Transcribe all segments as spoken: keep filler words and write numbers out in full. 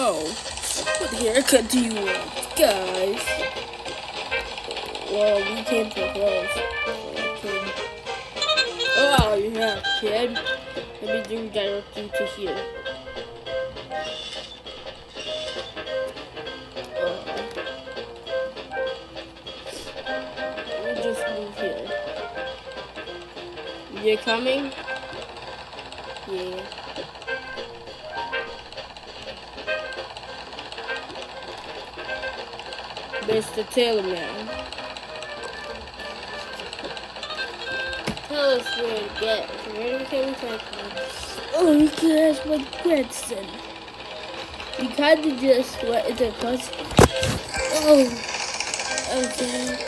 So, what haircut do you want, guys? Well, we came for clothes. Okay. Oh, yeah, kid. Let me do direct you to here. Uh, we'll just move here. You're coming? Yeah. Mister Tailor Man. Tell us where to get. Where can we take one? Oh, you can ask my grandson. You kinda just, what is it called? Oh, okay.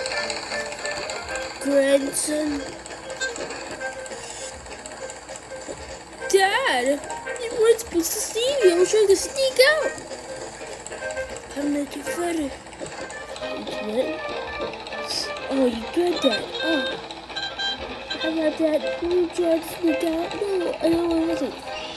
Grandson. Dad, you weren't supposed to see me. I was trying to sneak out. I'm not your father. What? Oh, you good, Dad. Oh. I got that. You tried to sneak out? No, I know I wasn't.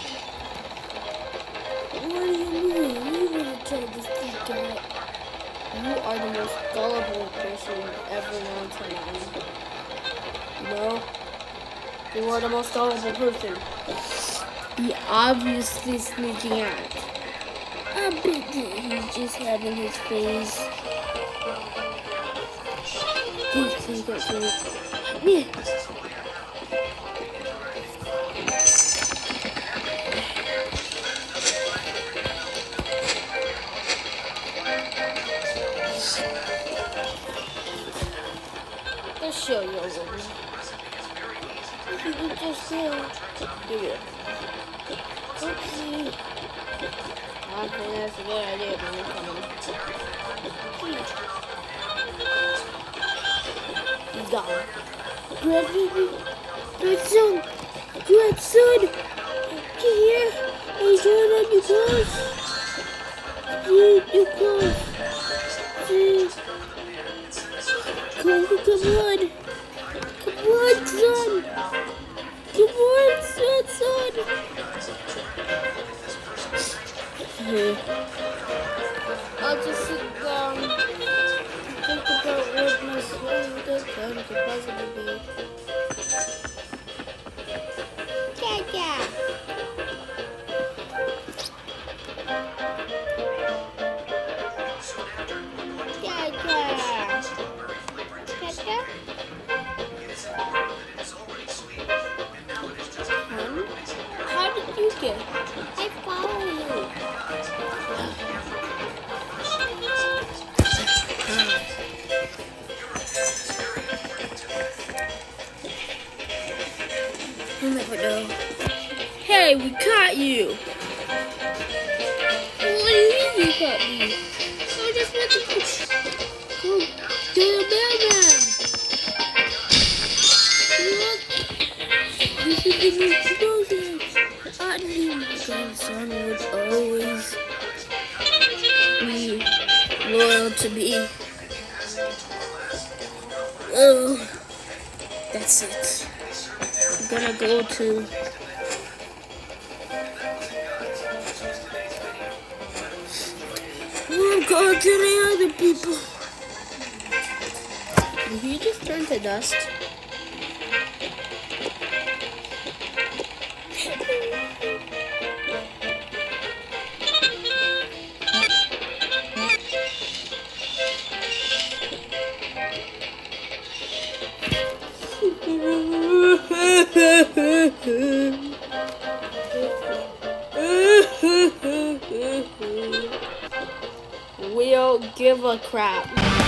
What do you mean? You wouldn't try to sneak out. You are the most gullible person ever known to man. You know? You are the most gullible person. He obviously sneaking out. I bet that he's just having his face. Please take that to me. Yeah. Let's show you a little bit. You just uh, do it. Okay. I think that's a good idea, but we're coming. He's gone. Good baby. Good son. Good son. Get here. Are you trying on your clothes? Dude, your clothes. Dude. Come, come on. Come on, son. Come on, son, son. Here. I'll just sit down and think about what my slow time could possibly be. Caca! Caca! Caca? Hun? How did you get? I follow you. You'll never know. Hey, we caught you! What do you mean you caught me? I just went to go to the mailman! Look! This is the new explosive! I knew my grandson would always be loyal to me. Oh, that's it. I'm gonna go to we'll go to the other people. Did he just turn to dust? We'll give a crap.